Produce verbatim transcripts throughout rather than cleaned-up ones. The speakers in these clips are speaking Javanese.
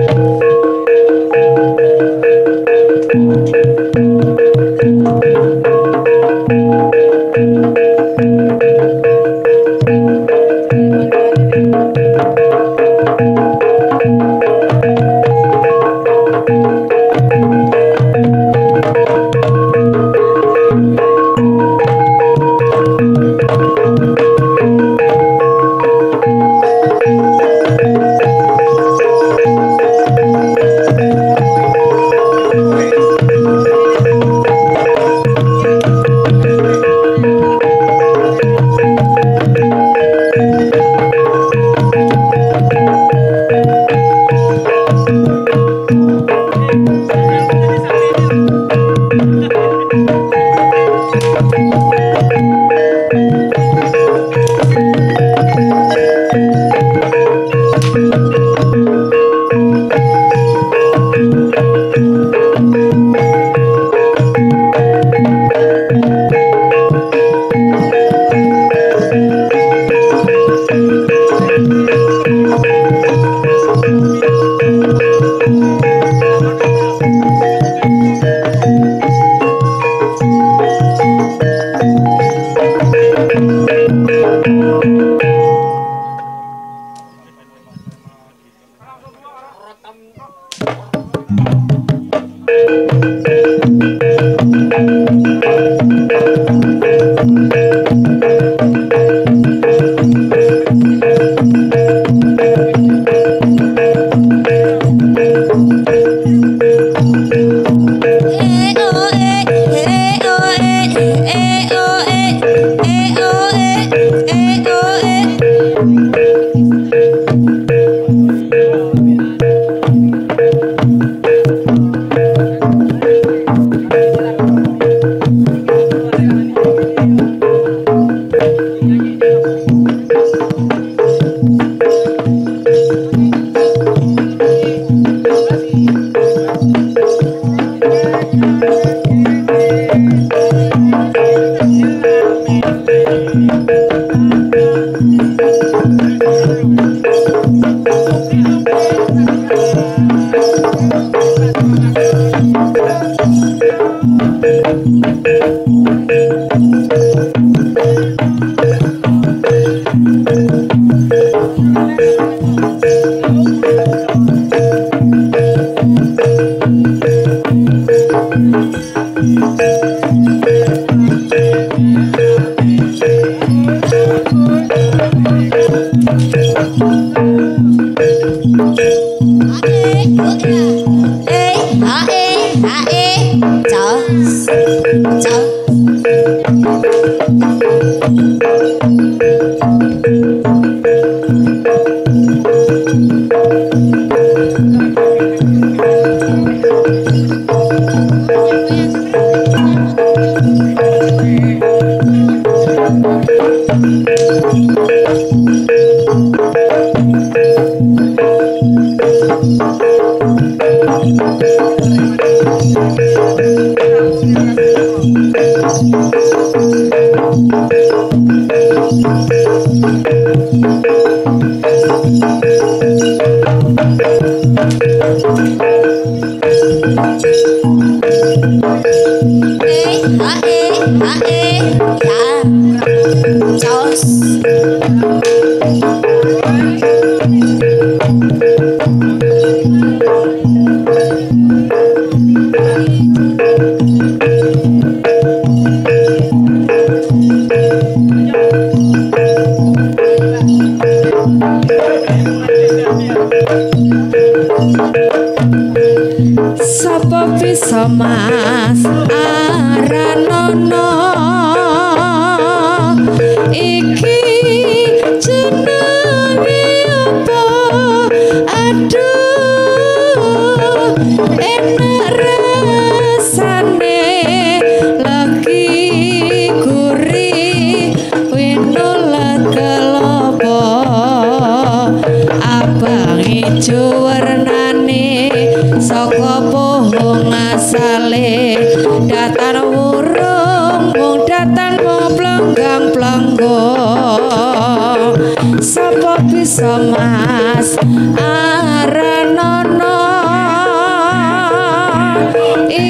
Sapa bisa mas aranono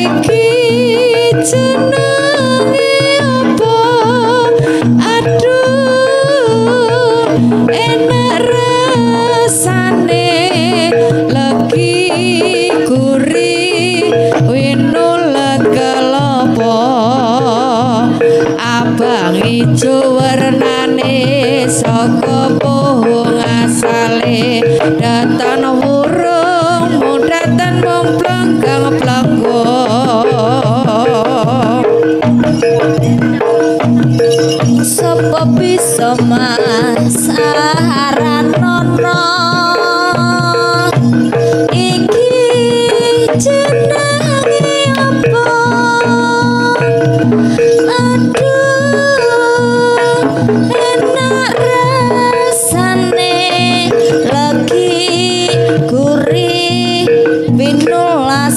iki jenenge apa aduh enak rasane legi gurih winulet kelopo abang ijo warnane saka pohon asale datan wurung mudatan mung planggang-planggung sapa bisa mas aranono iki jenenge apa aduh enak rasane lagi gurih pinulas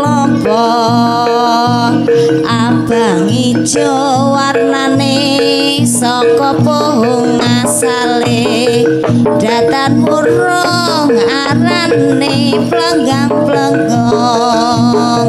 kelompok abang ijo warnane saka pohon asale datan murung arane plenggang-plenggong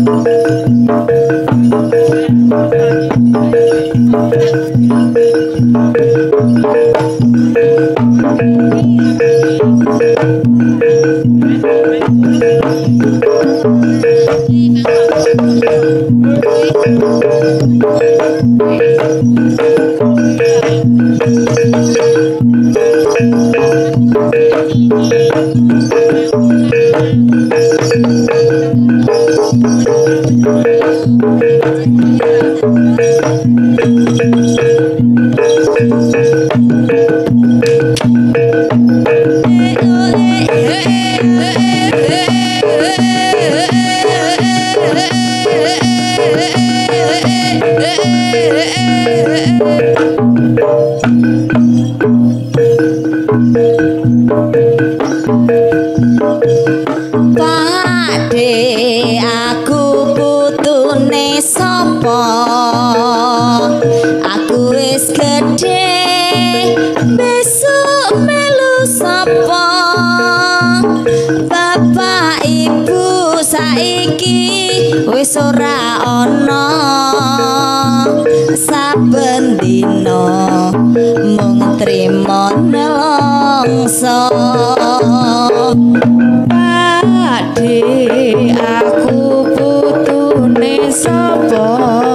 Pakde aku putune sapa aku wis gedhe besok melu sapa bapak ibu saiki wis ora ana saben dina mung trimo nelongso Pakde aku putune sapa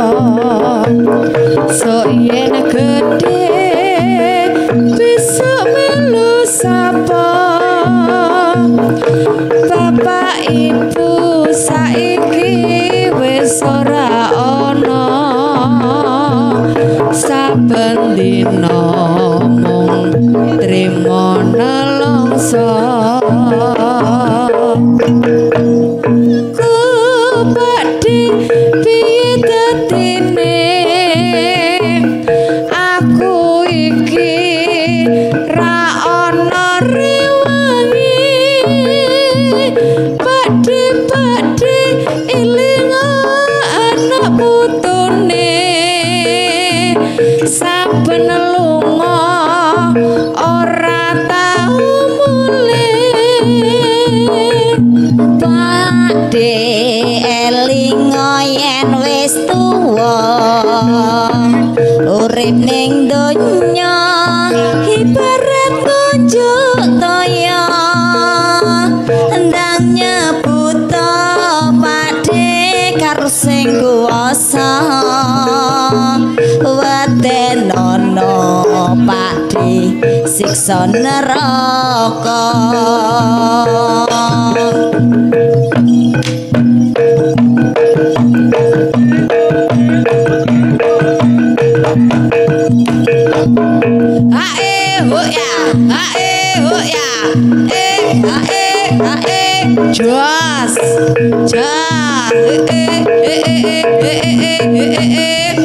sok yen gedhe besok melu sapa bapak ibu saiki wis ora ana saben dina mung trimo nelongso ku pakde piye dadine aku iki ra ana rewangi pakde pakde eling anak putune saben lunga ora tau mulih pakde eling yen wis tuwa urip ning donya ibarat kunjuk toya ndang nyebuta pakde karo sing kuwasa watenono pakde siksa neraka Ae ho ya, ae ho ya, eh ae ae jos, jos, eh eh eh eh eh eh eh.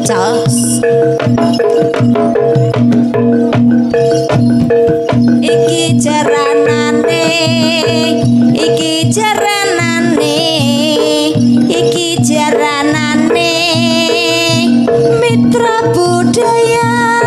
Jos. Iki jaranane, iki jaranane, iki jaranane mitra budaya.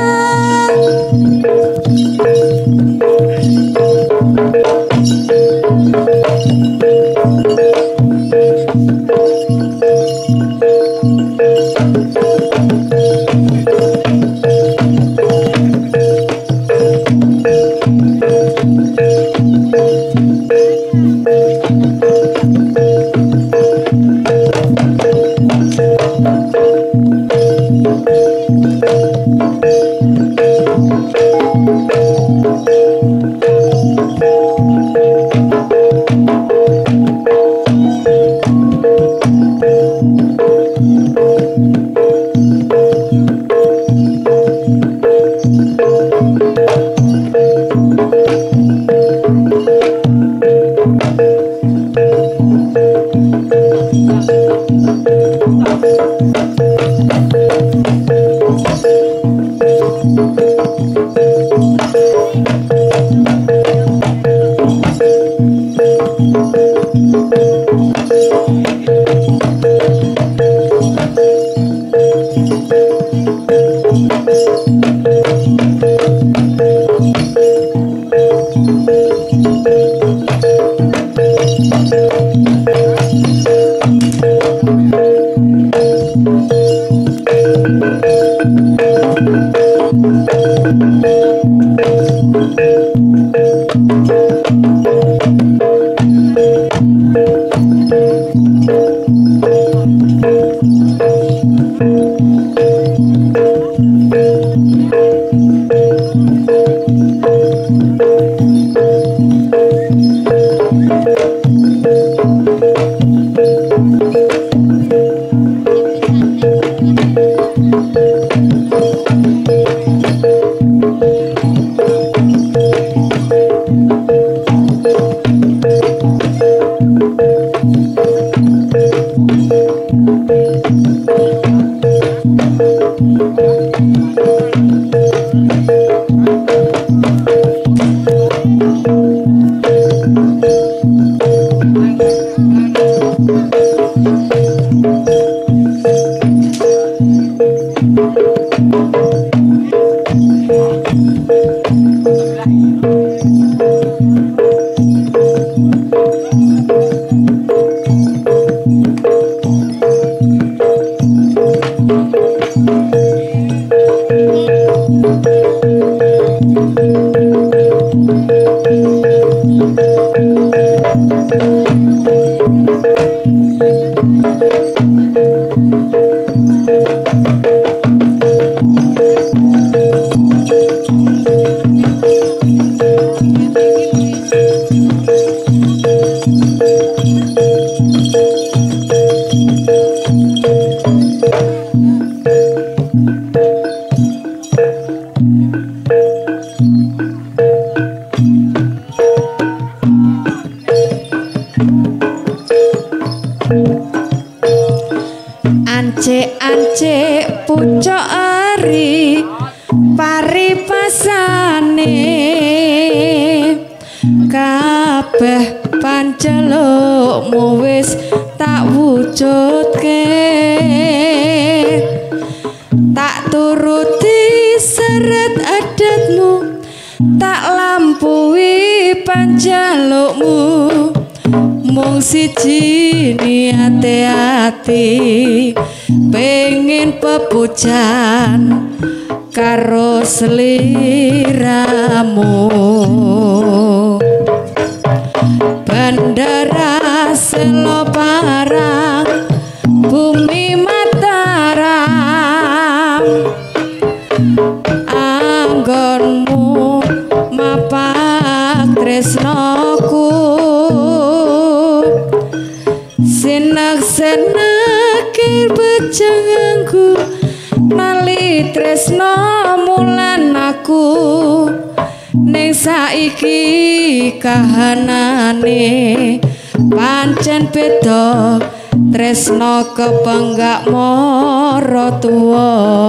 Ancik-ancik pucuk eri paripasane kabeh pancelukmu wis tak wujudke, tak turuti seret adatmu, tak lampaui panjalukmu, mung siji niate ati pengen pepujan karo sliramu. Bandara Selo Parang Bumi Mataram, anggonmu mapak tresnoku, sinak-sinakir bejangku nali tresno mulan aku, ning saiki kahanane pancen beda tresno kepenggak mara tuwa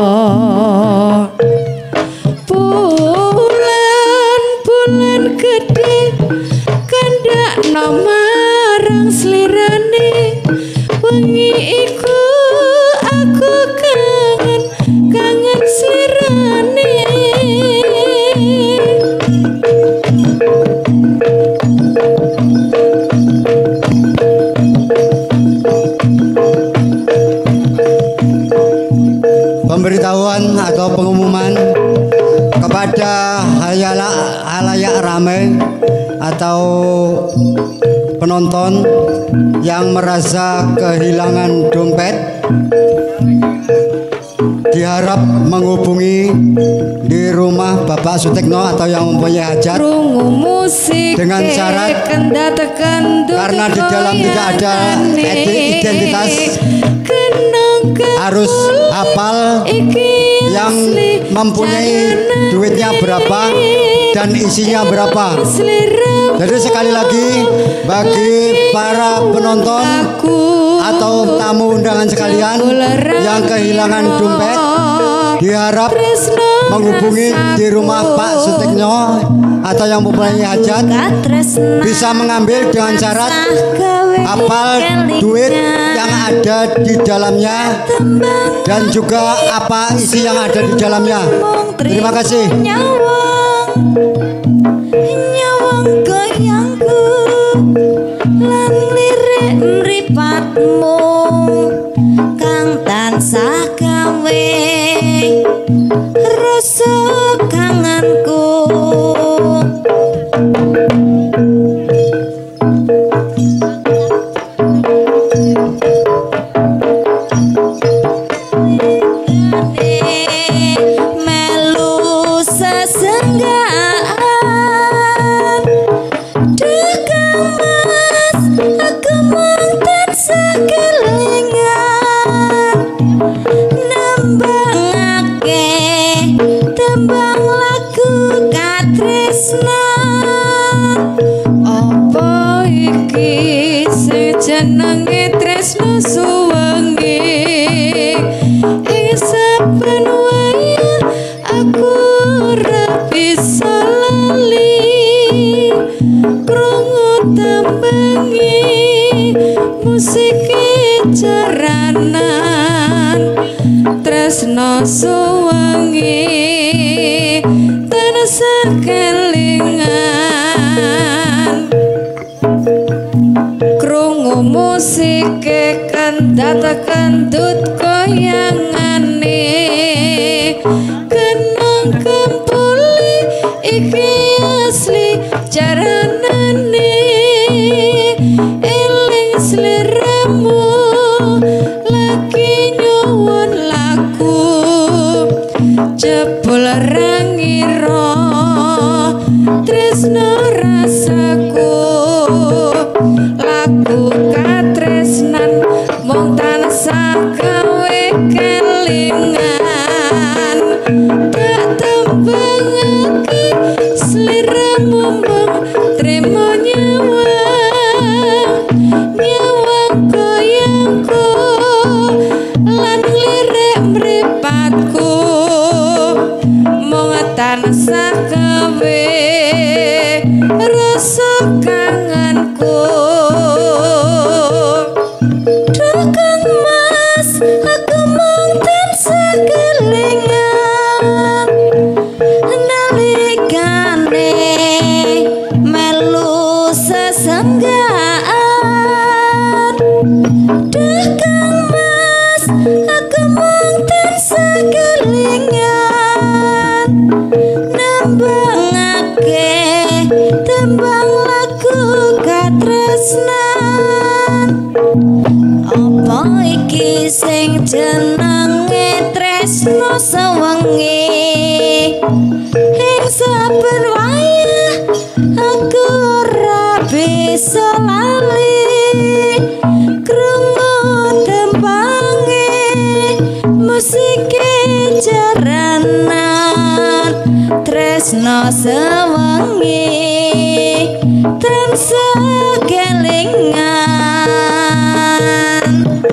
bulan bulan gede kandakno marang slirane wengi iku aku kangen kangen slirane pemberitahuan atau pengumuman kepada halayak, halayak ramai atau penonton yang merasa kehilangan dompet diharap menghubungi di rumah Bapak Sutekno atau yang mempunyai hajat dengan syarat karena di dalam tidak ada identitas harus hafal yang mempunyai duitnya berapa dan isinya berapa. Jadi sekali lagi bagi para penonton atau tamu undangan sekalian yang kehilangan dompet diharap menghubungi di rumah Pak Sutekno atau yang mempunyai hajat bisa mengambil dengan syarat hafal duit yang ada di dalamnya dan juga apa isi yang ada di dalamnya. Terima kasih. Nyawang goyangku lan lirik mripatmu kang tansah gawe rasa kangenku melu sesenggaan jenenge tresno suwengi ing saben wayah aku ora bisa lali krungu tembengi musik jaranan tresno suwengi tansah kelingan krungu musik kendhat kendut goyangane kenang kempuli iki asli jaranane eling sliramu lagi nyuwun laku jebul rangira tresno rasaku lagu katresnan mung tansah gawe kelingan tak tembangake sliramu mung trimo nyawang nyawang goyangku lan lirik mripatku mung tansah gawe rasa kangenku Dukung mas aku mung tansah kelingan nalikane melu sesenggaan Dukung mas aku mung tansah kelingan nambangake tembang lagu katresnan apa iki sing jenenge tresno sewengi ing saben wayah aku ora bisa lali krungu tembange musik jaranan tresno sewengi tansah kelingan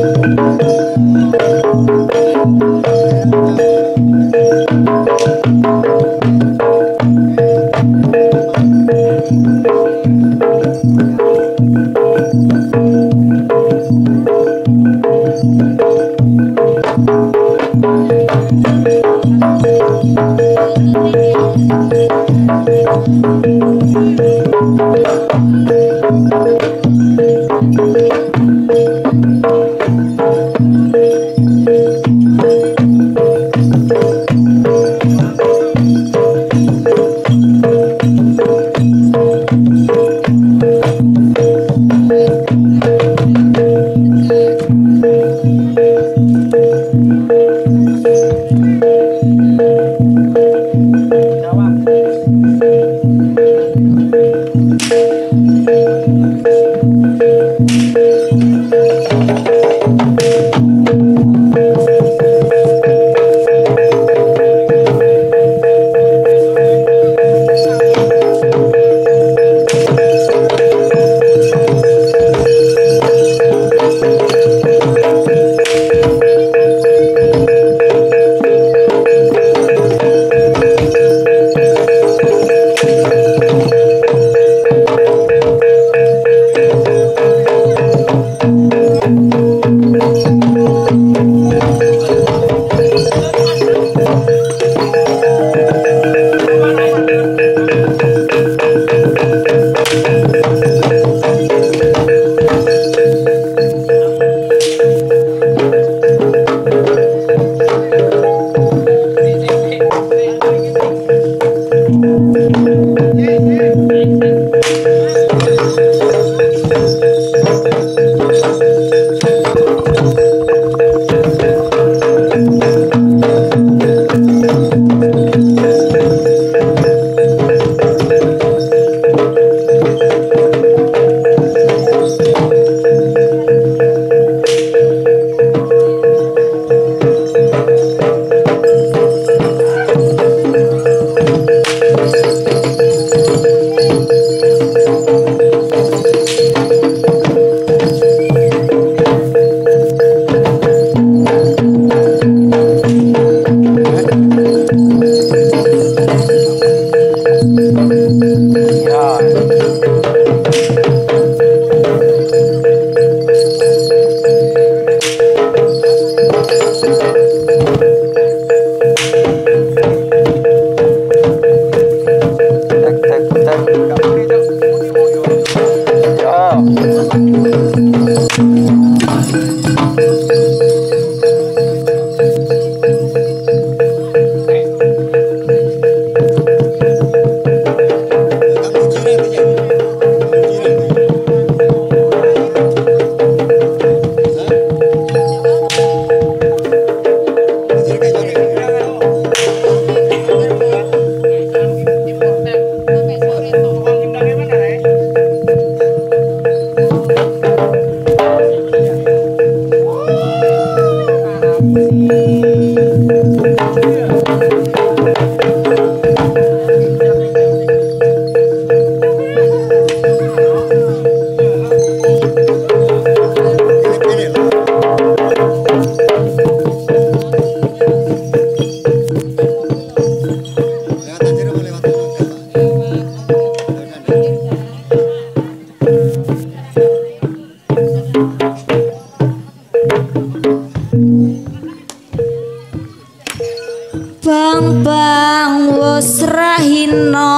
Bang bang wis rahina,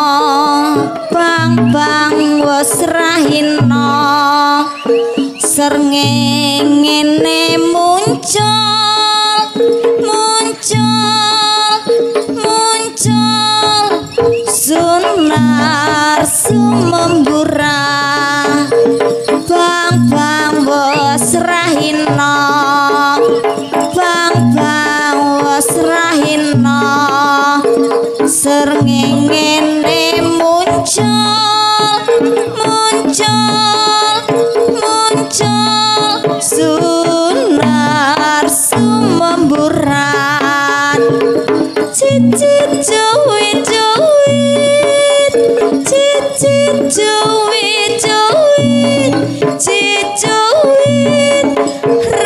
bang bang wis rahina, srengenge muncul, muncul, muncul, sunar sumembura, bang bang wis rahina, bang bang wis rahina, srengenge muncul, muncul, muncul, sunar sumemburan, cicit cuwit cuwit, cicit cuwit cuwit, cicit cuwit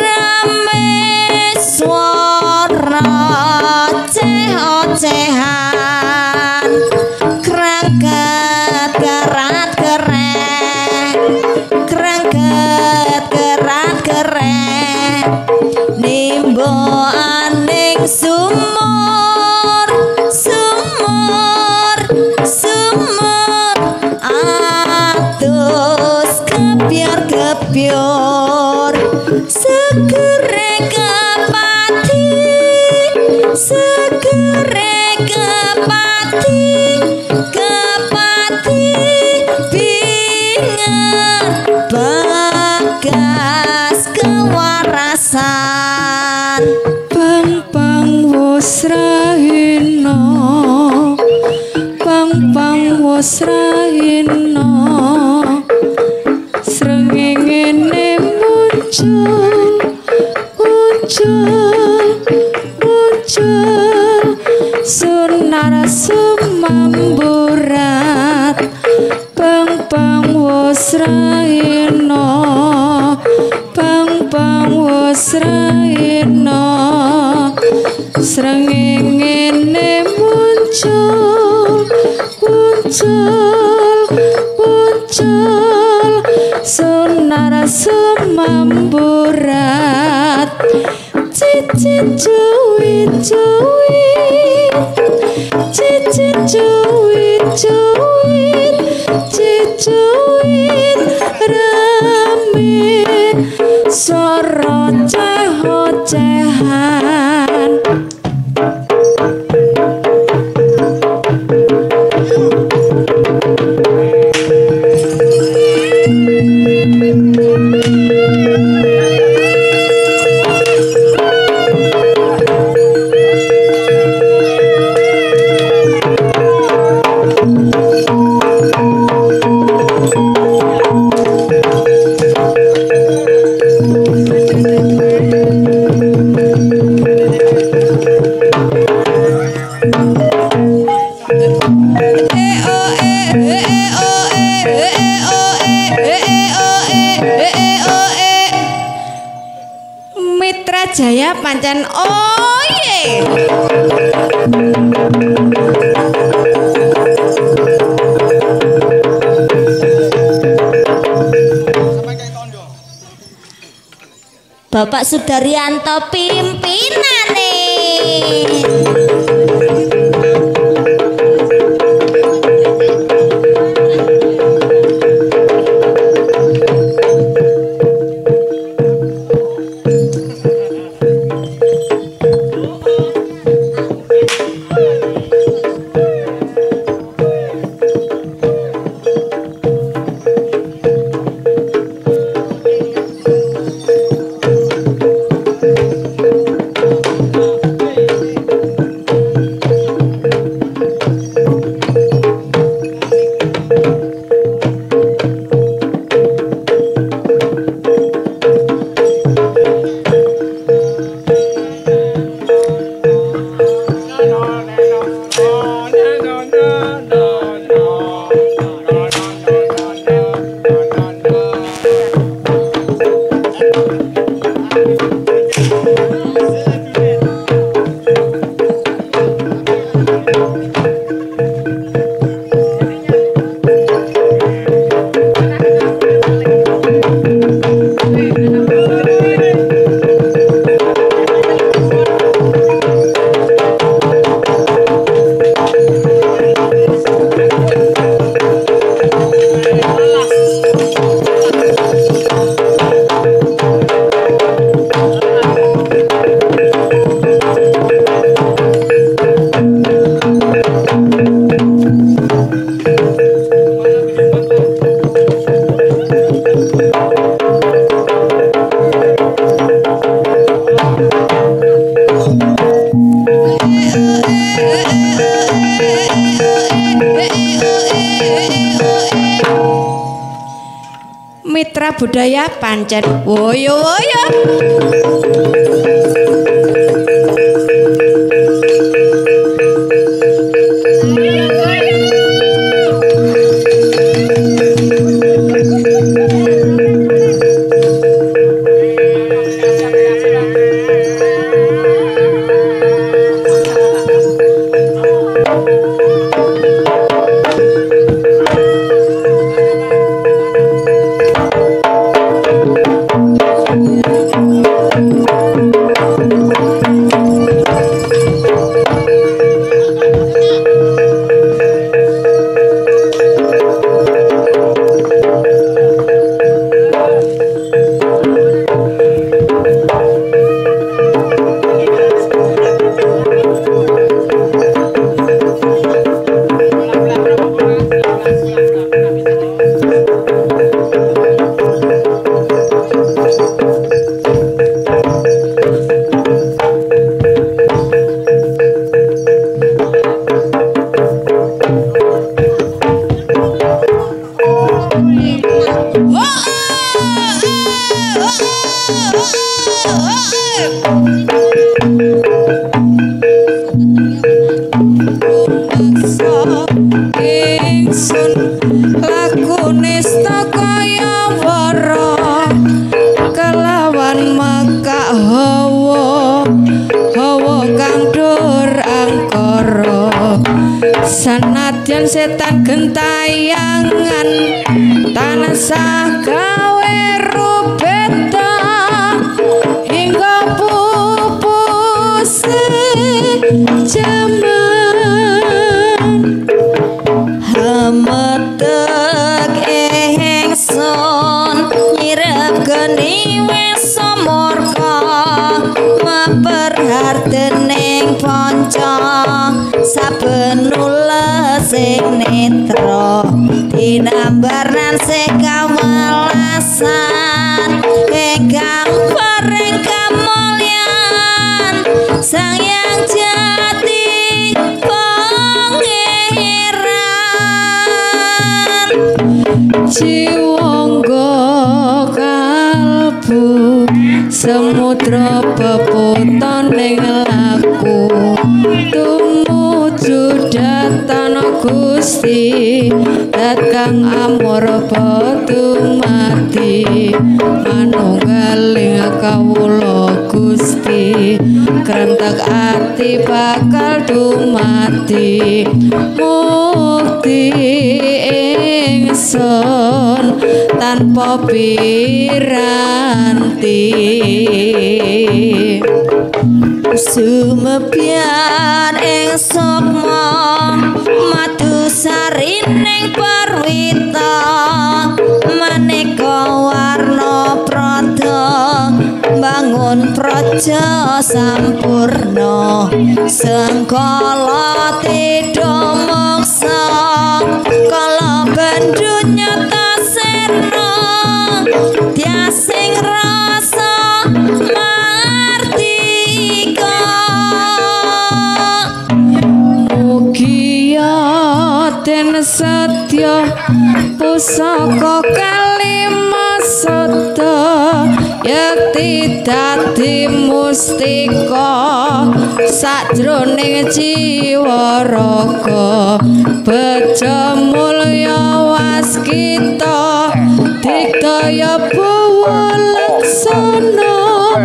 remboaning sumur sumur sumur atus kebyur-kebyur segere kepati segere kepati kepati bingan bagas kewarasan bang bang wis rahina bang bang wis rahina srengenge muncul muncul muncul sunar sumamburat bang bang wis rahina bang bang wis rahina srengenge muncul muncul muncul sunar sumamburat cicit cuit cuit cicit cuit cuit cicuit rame sorot ceho-cehan Mitra Jaya pancen oye Bapak Sudaryanto pimpinane Mitra budaya pancen woyo woyo Thank you. ingsun lakune kaya wara kelawan maka hawa hawa kang dur angkara sanadyan setan gentayangan tansah gawe rubeta hingga pupus jaman hametek ingsun nyirep geni wis murka maperhartening panca saben sing netra dinambaran sing kawelasan ingkang paring kamulyan sang yang jati pangeran jiwangga kalbu samudra peputan ning laku tumuju datan Gusti dat kang amor batu mati manunggaling kawula Gusti krentek ati bakal dumati mukti ingsun tanpa piranti sumebyan ing sukma madu sarining parwita maneka warna prada bangun praja sampurna sengkala tidha moksa kala bandhu nyata sirna tiasing rasa martika mugia ten satya pusaka kalima sada yakti dadi mustika sajroning jiwa raga beja mulya waskita dikdaya bawa laksana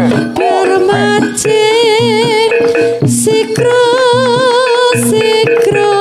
bermacing sikra sikra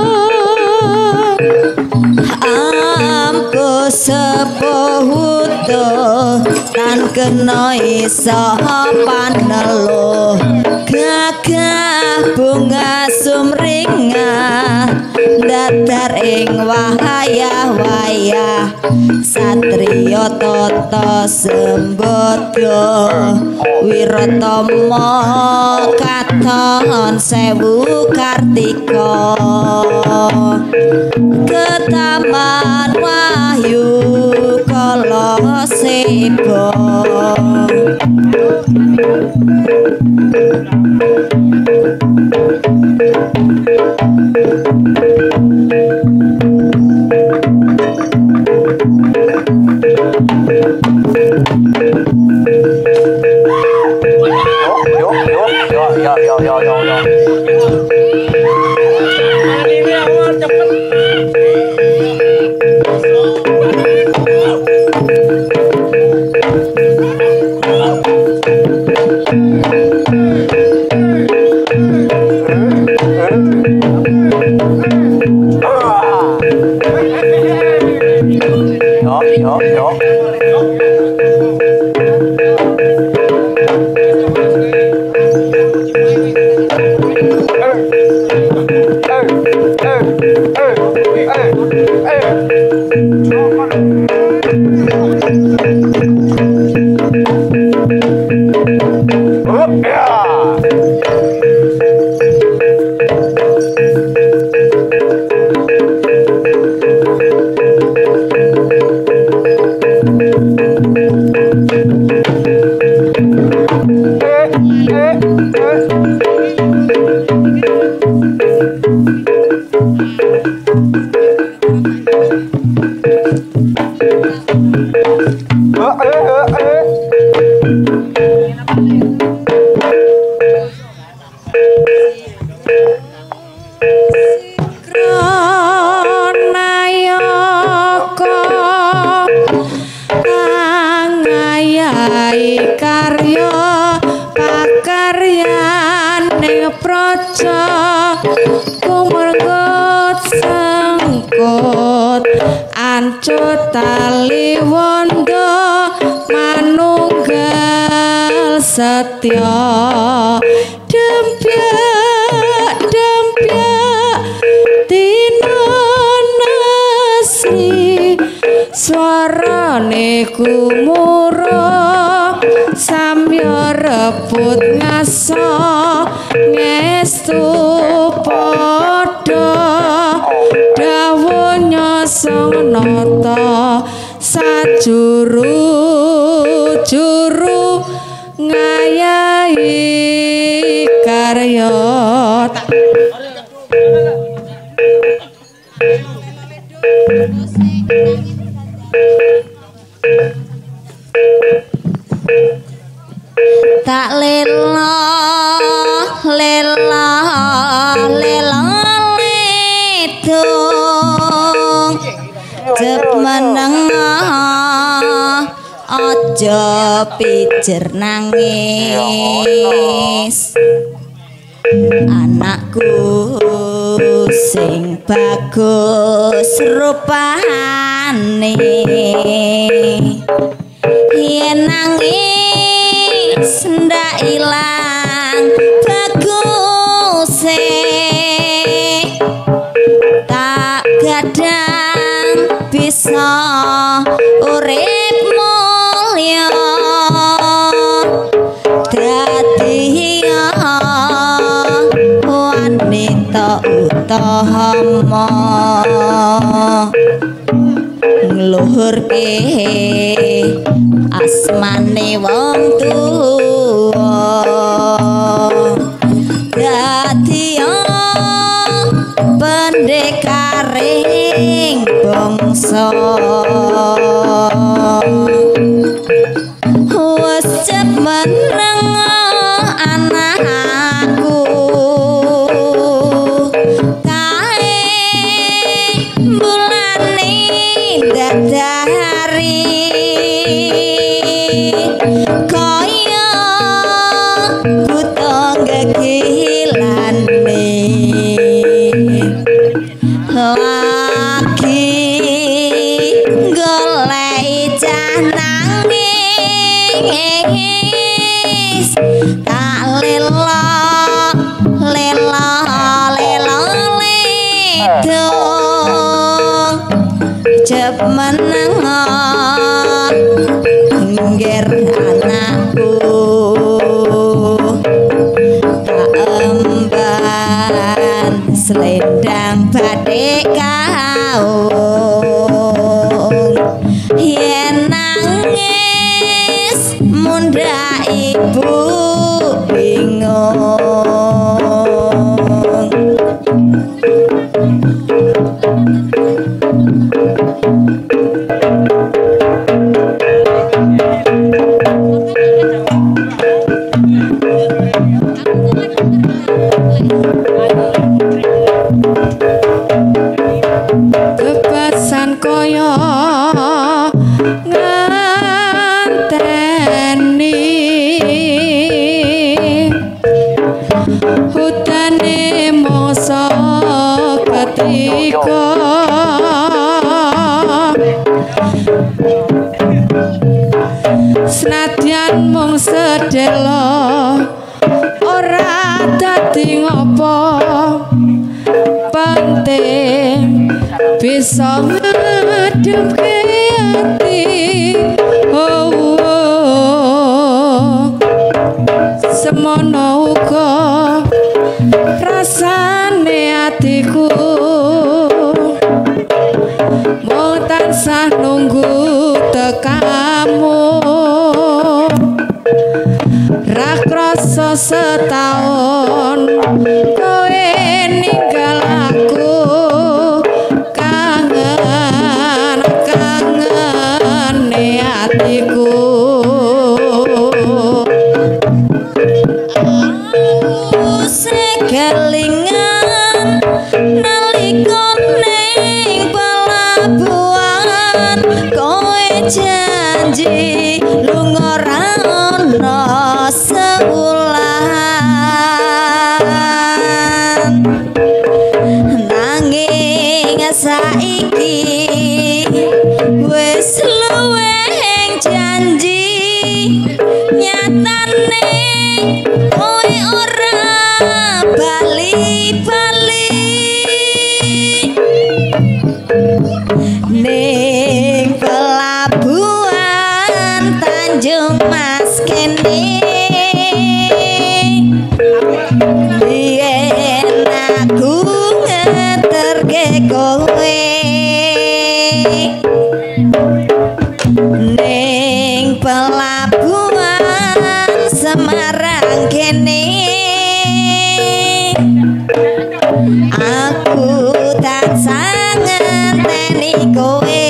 ampu sepuhuto tan kena isa panelo gagah bunga sumringah datar ing wayah-wayah satriya tata sembada wiratama katon sewu kartika ketaman wahyu kala seba eh eh eh kaca kumergut sengkut ancut tali wondo manunggal setya dempyak dempyak tinanasri swarane gumuruh samya rebut ngaso ngestu padha dawuh nyosong nata sajuru juru ngayahi karya tak lelo lelo lelo ledung jep menengah aja pijer nangis anakku sing bagus rupane yen nangis ndak ilang baguse tak gadang bisa urip mulya dadi wanita utama ngluhurke asmane wong tuwa dadi pendekaring bangsa wis cep meneng anakku kae bulane dadari kaya buta gegilane lagi golek nangis tak lelo lelo lelo ledung jep menengah ngger anakku tak emban selendang badhe kaung yen nangis munda ibu bingung kebasan koyo nganteni hutane masa ketika senadyan mung sedelo ora dadi ngopo penting bisa ngadepke ati oh, oh. Semono uga rasane atiku mau tansah nunggu tekamu ra krasa setahun kowe ninggal aku kangen kangen atiku sekelingan nalika ning pelabuhan kowe janji lunga ra ono sewulan kowe ora bali-bali ning pelabuhan Tanjung Mas kene yen aku ngeterke kowe ning pelabuhan Semarang kene aku tansah ngenteni kowe